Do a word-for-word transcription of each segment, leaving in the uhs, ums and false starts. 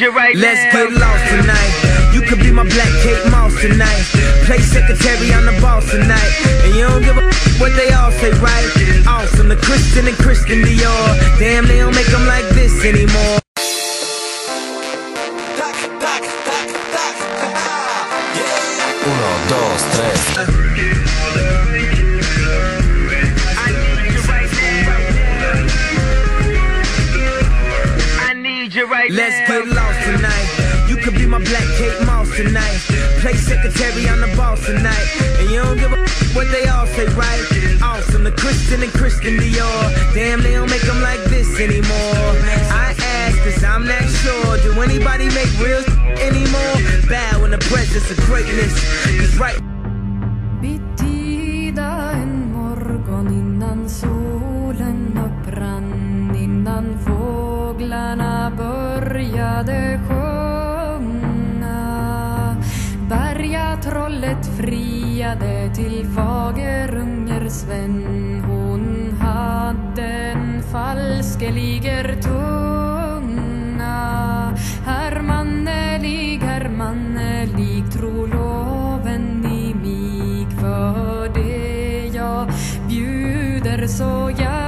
you right Let's now. get lost tonight. You could be my black Kate Moss tonight. Play secretary on the boss tonight. And you don't give a f- what they all say, right? Awesome, the Christian and Christian Dior. Damn, they don't make them like this anymore. Uno, dos, tres. Let's get lost tonight. You could be my black Kate Moss tonight. Play secretary on the boss tonight. And you don't give a f- what they all say, right? Awesome, the Christian and Christian Dior. Damn, they don't make them like this anymore. I ask cause I'm not sure. Do anybody make real anymore? Bow in the presence of greatness. Cause right. Betida en morgon innan solen upprann, innan fåglarna började sjunga. Bergatrollet friade till fagerunger Sven. Hon hade en falskeliger tunga. Hermannelig, hermannelig, tro loven i mig. För det jag bjuder så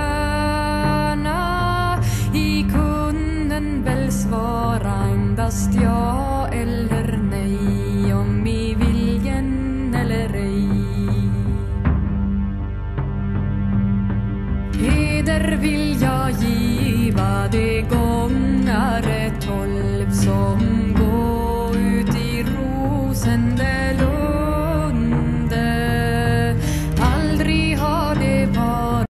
gärna. I kunden väl svara endast ja eller nej. Om i viljen eller ej. Heder vill jag giva det gångare tolv som gå ut i rosende luft.